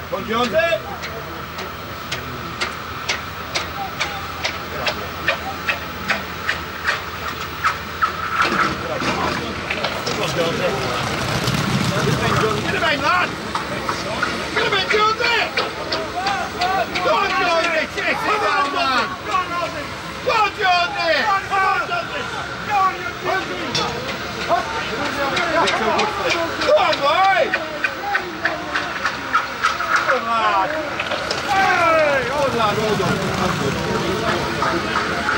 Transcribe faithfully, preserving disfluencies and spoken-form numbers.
Come on, Jonesy. Come on, Jonesy. Get him in, lad. Get him in, Jonesy. Go on, Jonesy. Chase it down, man. Go on, Jonesy. Go on, Jonesy. Go on, Jonesy. Go on, Jonesy. Go on, boy. Good lad. Hey, good lad, well done.